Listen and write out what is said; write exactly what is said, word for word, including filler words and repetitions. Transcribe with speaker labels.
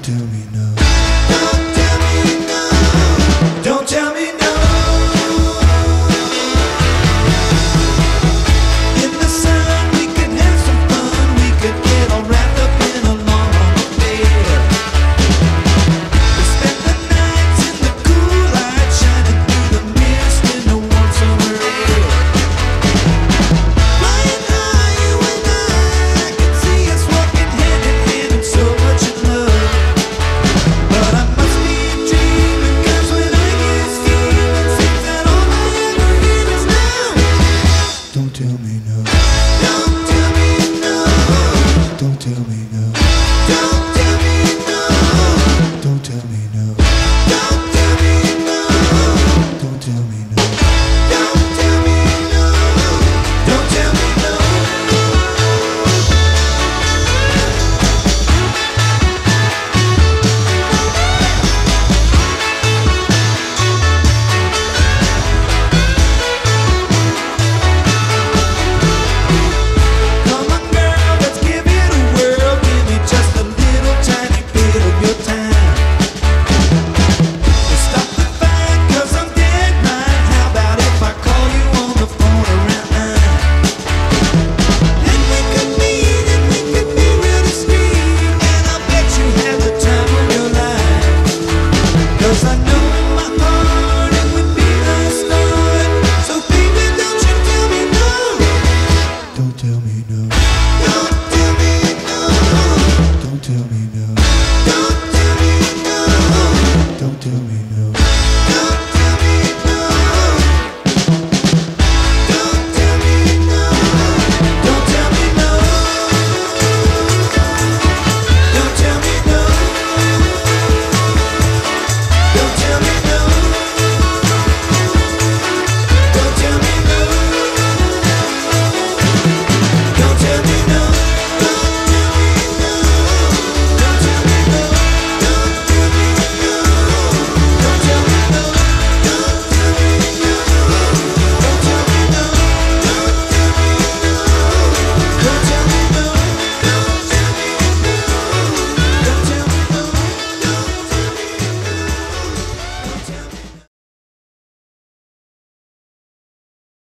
Speaker 1: tell me no. Don't tell me no. Don't tell me no. In the sun we could have some fun. We could get all wrapped up in a long affair. We spent the nights in the cool light, shining through the mist in the warm summer air. Flying high, you and I, I can see us walking hand in hand in so much in love. But I must be dreaming, 'cause when I get scheming, seems that all I ever hear is no. Don't tell me no. Don't tell me no. Don't tell me no. Don't tell me no. Don't tell me no. Don't tell me no. Don't tell me no. Don't tell me no. Don't tell me no. Come on, girl, let's give it a whirl. Give me just a little tiny bit of your time. Stop the fight, 'cause I'm dead right. How about if I call you on the phone around nine? And we could meet, and we could be real discreet, and I bet you have the time of your life. 'Cause I know in my heart it would be the start. So baby, don't you tell me no. Don't tell me no. Don't tell me no. Don't tell me no. Don't tell me no. Don't tell me